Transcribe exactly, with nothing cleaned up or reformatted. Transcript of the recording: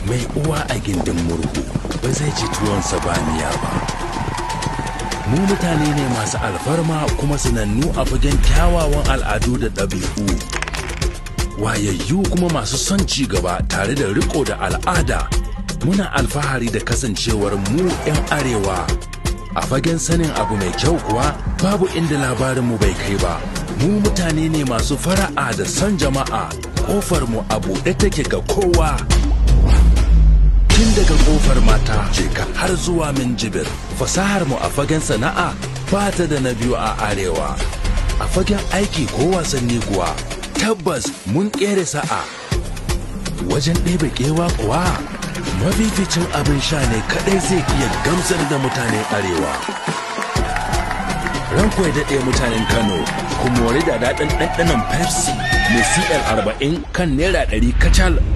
mai uwa a gindin murhu ba zai ci tuwon sabaniya ba. Mu mutane ne masu alfarma kuma sanannu a fagen kyawawan al'adu da ɗabi'u. Wayayyu kuma masu son ci gaba tare da riko da al'ada. Muna alfahari da kasancewar mu 'yan arewa. A fagen sanin abu mai kyau kuwa babu inda labarinmu bai kai ba. Mu mutane ne masu fara'a da son jama'a. Ƙofar mu a buɗe take ga kowa. Tun daga ƙofar mata jeka har zuwa Minjibir. Fasahar mu a fagen sana'a ba ta da na biyu a arewa. A fagen aiki ko wasanni kuwa tabbas mun ƙere sa'a. Wajen ɗebe kewa kuwa mafificin abin sha ne kaɗai zai iya gamsar da mutanen arewa. Ranku ya daɗe mutanen Kano, ku mori da daɗin ɗanɗanon Pepsi mai C L arba'in kan naira ɗari kacal.